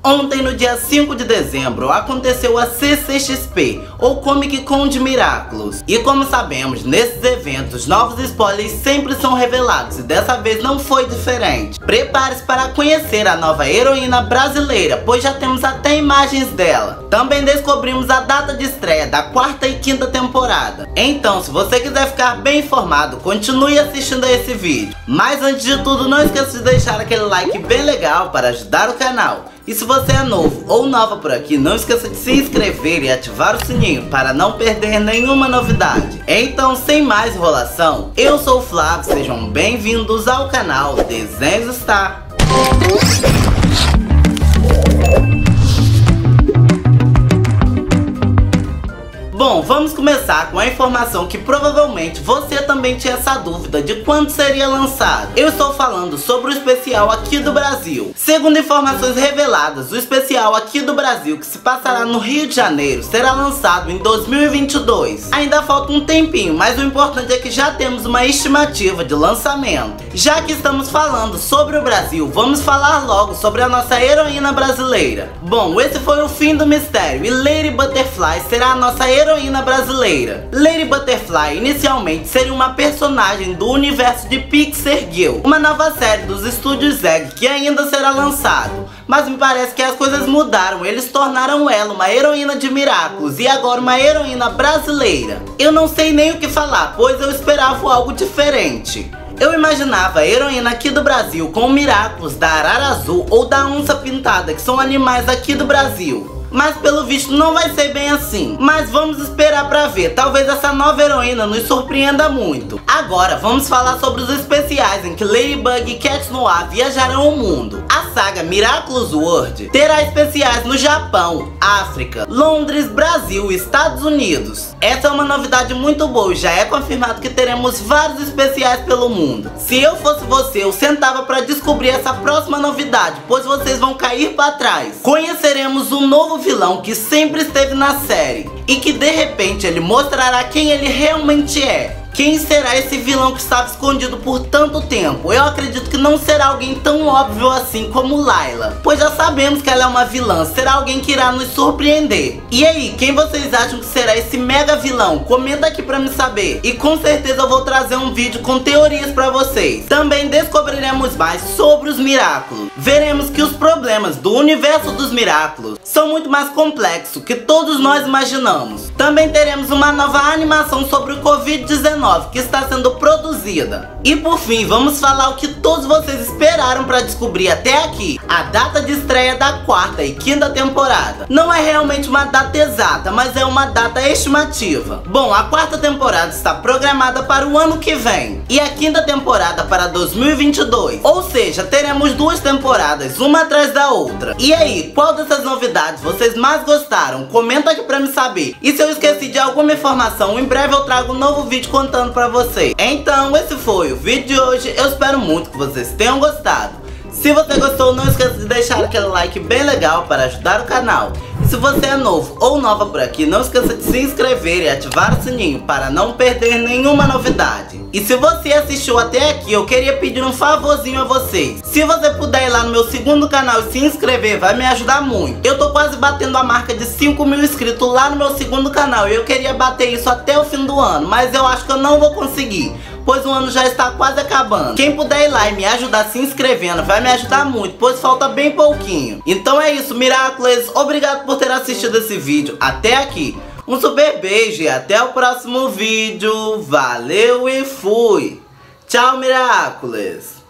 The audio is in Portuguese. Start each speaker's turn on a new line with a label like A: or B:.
A: Ontem, no dia 5 de dezembro, aconteceu a CCXP, ou Comic Con de Miraculous. E como sabemos, nesses eventos, novos spoilers sempre são revelados, e dessa vez não foi diferente. Prepare-se para conhecer a nova heroína brasileira, pois já temos até imagens dela. Também descobrimos a data de estreia da 4ª e 5ª temporada. Então, se você quiser ficar bem informado, continue assistindo a esse vídeo. Mas antes de tudo, não esqueça de deixar aquele like bem legal para ajudar o canal. E se você é novo ou nova por aqui, não esqueça de se inscrever e ativar o sininho para não perder nenhuma novidade. Então, sem mais enrolação, eu sou o Flávio, sejam bem-vindos ao canal Desenhos Star. Bom, vamos começar com a informação que provavelmente você também tinha essa dúvida de quando seria lançado. Eu estou falando sobre o especial aqui do Brasil. Segundo informações reveladas, o especial aqui do Brasil, que se passará no Rio de Janeiro, será lançado em 2022. Ainda falta um tempinho, mas o importante é que já temos uma estimativa de lançamento. Já que estamos falando sobre o Brasil, vamos falar logo sobre a nossa heroína brasileira. Bom, esse foi o fim do mistério e Lady Butterfly será a nossa heroína brasileira. Lady Butterfly inicialmente seria uma personagem do universo de Pixar Girl, uma nova série dos estúdios Egg que ainda será lançado. Mas me parece que as coisas mudaram, eles tornaram ela uma heroína de Miraculous e agora uma heroína brasileira. Eu não sei nem o que falar, pois eu esperava algo diferente. Eu imaginava a heroína aqui do Brasil com o Miraculous da Arara Azul ou da Onça Pintada, que são animais aqui do Brasil. Mas pelo visto não vai ser bem assim. Mas vamos esperar pra ver, talvez essa nova heroína nos surpreenda muito. Agora vamos falar sobre os especiais em que Ladybug e Cat Noir viajarão o mundo. A saga Miraculous World terá especiais no Japão, África, Londres, Brasil e Estados Unidos. Essa é uma novidade muito boa e já é confirmado que teremos vários especiais pelo mundo. Se eu fosse você, eu sentava pra descobrir essa próxima novidade, pois vocês vão cair pra trás. Conheceremos um novo vilão que sempre esteve na série e que de repente ele mostrará quem ele realmente é. Quem será esse vilão que estava escondido por tanto tempo? Eu acredito que não será alguém tão óbvio assim como Layla, pois já sabemos que ela é uma vilã. Será alguém que irá nos surpreender. E aí, quem vocês acham que será esse mega vilão? Comenta aqui pra me saber. E com certeza eu vou trazer um vídeo com teorias pra vocês. Também descobriremos mais sobre os Miraculous. Veremos que os problemas do universo dos Miraculous são muito mais complexos que todos nós imaginamos. Também teremos uma nova animação sobre o Covid-19 que está sendo produzida. E por fim, vamos falar o que todos vocês esperaram para descobrir até aqui: a data de estreia da 4ª e 5ª temporada. Não é realmente uma data exata, mas é uma data estimativa. Bom, a 4ª temporada está programada para o ano que vem e a 5ª temporada para 2022. Ou seja, teremos duas temporadas, uma atrás da outra. E aí, qual dessas novidades vocês mais gostaram? Comenta aqui pra me saber. E se eu esqueci de alguma informação, em breve eu trago um novo vídeo contando pra vocês. Então, esse foi o vídeo de hoje. Eu espero muito que vocês tenham gostado. Se você gostou, não esqueça de deixar aquele like bem legal para ajudar o canal. E se você é novo ou nova por aqui, não esqueça de se inscrever e ativar o sininho para não perder nenhuma novidade. E se você assistiu até aqui, eu queria pedir um favorzinho a vocês. Se você puder ir lá no meu segundo canal e se inscrever, vai me ajudar muito. Eu tô quase batendo a marca de 5.000 inscritos lá no meu segundo canal e eu queria bater isso até o fim do ano, mas eu acho que eu não vou conseguir, pois o ano já está quase acabando. Quem puder ir lá e me ajudar se inscrevendo vai me ajudar muito, pois falta bem pouquinho. Então é isso, Miraculous. Obrigado por ter assistido esse vídeo até aqui. Um super beijo e até o próximo vídeo. Valeu e fui. Tchau, Miraculous.